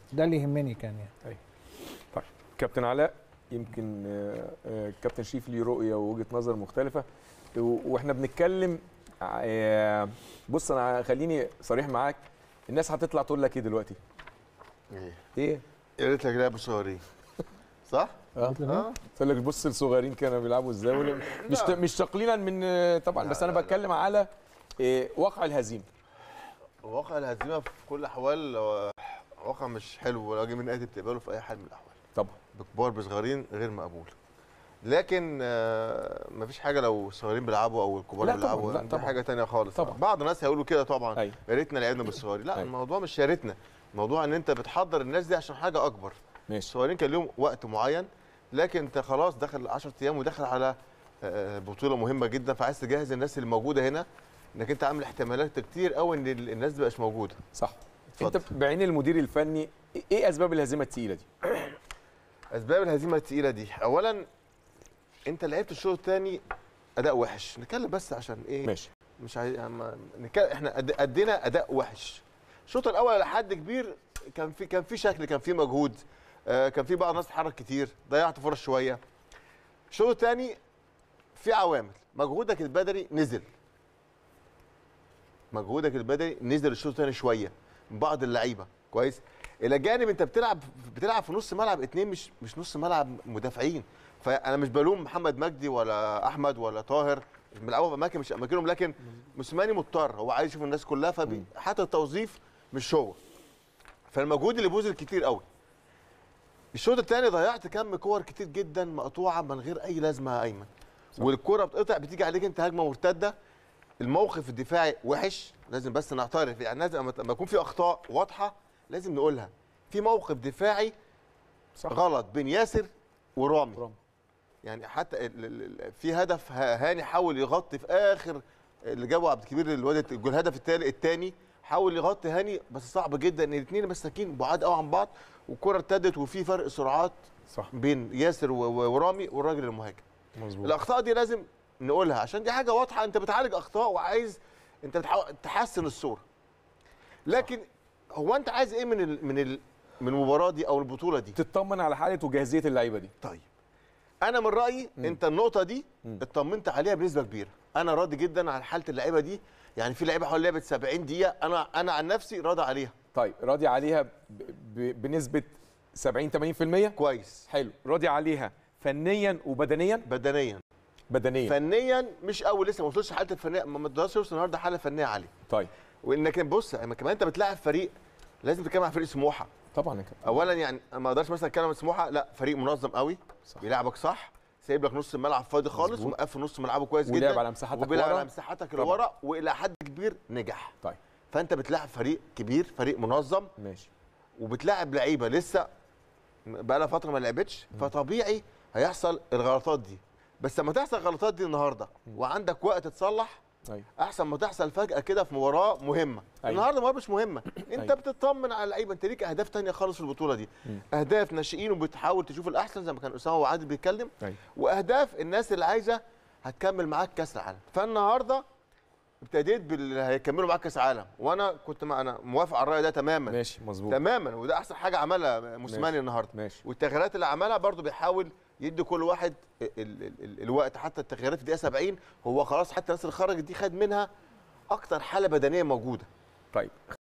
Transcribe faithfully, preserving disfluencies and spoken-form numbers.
ده اللي يهمني كان يعني. ايوه. طيب كابتن علاء، يمكن كابتن شريف ليه رؤيه ووجهه نظر مختلفه، واحنا بنتكلم. بص انا خليني صريح معاك، الناس هتطلع تقول لك ايه دلوقتي؟ ايه؟ ايه؟ يا ريت لك لعبه صغيرين. صح؟ اه اه تقول لك بص الصغيرين كانوا بيلعبوا ازاي، مش مش تقليلا من طبعا، بس انا بتكلم على إيه واقع الهزيمه. واقع الهزيمه في كل الاحوال واقع مش حلو، ولا جه من نادي بتقبله في اي حال من الاحوال. طبعا بكبار بصغيرين غير مقبول. لكن مفيش حاجه لو الصغيرين بيلعبوا او الكبار بيلعبوا، دي حاجه ثانيه خالص. طبعا بعض الناس هيقولوا كده طبعا، أيوة. يا ريتنا لعبنا بالصغيرين. لا، أيوة. الموضوع مش يا ريتنا، الموضوع ان انت بتحضر الناس دي عشان حاجه اكبر. ماشي. الصغيرين كان لهم وقت معين، لكن انت خلاص داخل عشرة ايام وداخل على بطوله مهمه جدا، فعايز تجهز الناس اللي موجوده هنا، انك انت عامل احتمالات كتير قوي ان الناس دي مش موجوده. صح. فضل. انت بعين المدير الفني ايه اسباب الهزيمه الثقيله دي؟ اسباب الهزيمه الثقيله دي، اولا انت لعبت الشوط الثاني اداء وحش. نتكلم بس عشان ايه؟ ماشي. مش عايز نتكلم، احنا ادينا اداء وحش. الشوط الاول لحد كبير كان في كان في شكل، كان في مجهود، آه كان في بعض الناس تتحرك كتير، ضيعت فرص شويه. الشوط الثاني في عوامل، مجهودك البدني نزل. مجهودك البدني نزل الشوط الثاني شويه من بعض اللعيبه، كويس؟ الى جانب انت بتلعب بتلعب في نص ملعب اثنين، مش مش نص ملعب مدافعين. فانا مش بلوم محمد مجدي ولا احمد ولا طاهر، بيلعبوا في اماكن مش اماكنهم، لكن موسيماني مضطر، هو عايز يشوف الناس كلها، فحتى التوظيف مش هو. فالمجهود اللي بذل كتير قوي. الشوط الثاني ضيعت كم كور كتير جدا مقطوعه من غير اي لازمه يا ايمن، والكره بتقطع بتيجي عليك انت هجمه مرتده. الموقف الدفاعي وحش، لازم بس نعترف، يعني لازم لما يكون في اخطاء واضحه لازم نقولها. في موقف دفاعي صح. غلط بين ياسر ورامي، رامي. يعني حتى في هدف هاني حاول يغطي في اخر اللي جابه عبد الكبير الواد الجول، الهدف الثاني الثاني حاول يغطي هاني، بس صعب جدا ان الاثنين مساكين بعاد قوي عن بعض، والكره ارتدت وفي فرق سرعات صح بين ياسر ورامي والراجل المهاجم. مظبوط. الاخطاء دي لازم نقولها عشان دي حاجه واضحه، انت بتعالج اخطاء وعايز انت بتحاول تحسن الصوره. لكن صح. هو انت عايز ايه من ال من ال من المباراه دي او البطوله دي؟ تطمن على حاله وجاهزيه اللعيبه دي. طيب انا من رايي م. انت النقطه دي م. اطمنت عليها بنسبه كبيره. انا راضي جدا على حاله اللعيبه دي، يعني في لعيبه حوالي لعبت سبعين دقيقه، انا انا عن نفسي راضي عليها. طيب راضي عليها ب ب بنسبه سبعين ثمانين بالمية؟ كويس. حلو. راضي عليها فنيا وبدنيا؟ بدنيا. بدنيا. فنيا مش قوي، لسه ما وصلش حاله الفنيه، ما تقدرش توصل النهارده حاله فنيه عاليه. طيب. وانك بص كمان انت بتلاعب فريق، لازم تتكلم عن فريق سموحه. طبعا كده. اولا يعني ما اقدرش مثلا اتكلم عن سموحه، لا فريق منظم قوي، صح. بيلعبك صح، سايب لك نص الملعب فاضي خالص، ومقفل نص ملعبه كويس جدا، وبيلعب على مساحتك وبيلعب على مساحتك اللي ورا، والى حد كبير نجح. طيب. فانت بتلاعب فريق كبير، فريق منظم، ماشي، وبتلاعب لعيبه لسه بقى لها فتره ما لعبتش، فطبيعي هيحصل الغلطات دي. بس لما تحصل الغلطات دي النهارده وعندك وقت تصلح، أيوة. احسن ما تحصل فجاه كده في مباراه مهمه. أيوة. النهارده مباراه مش مهمه، انت أيوة. بتطمن على اللعيبه، انت ليك اهداف ثانيه خالص في البطوله دي. م. اهداف ناشئين وبتحاول تشوف الاحسن زي ما كان اسامه وعادل بيتكلم. أيوة. واهداف الناس اللي عايزه هتكمل معاك كاس العالم. فالنهارده ابتديت باللي هيكملوا معاك كاس عالم، وانا كنت ما انا موافق على الراي ده تماما. ماشي مظبوط تماما، وده احسن حاجه عملها موسيماني النهارده. ماشي. والتغييرات اللي عملها برضو بيحاول يدي كل واحد ال ال ال الوقت، حتى التغييرات في الدقيقه سبعين هو خلاص، حتى الناس اللي خرجت دي خد منها اكتر حاله بدنيه موجوده. طيب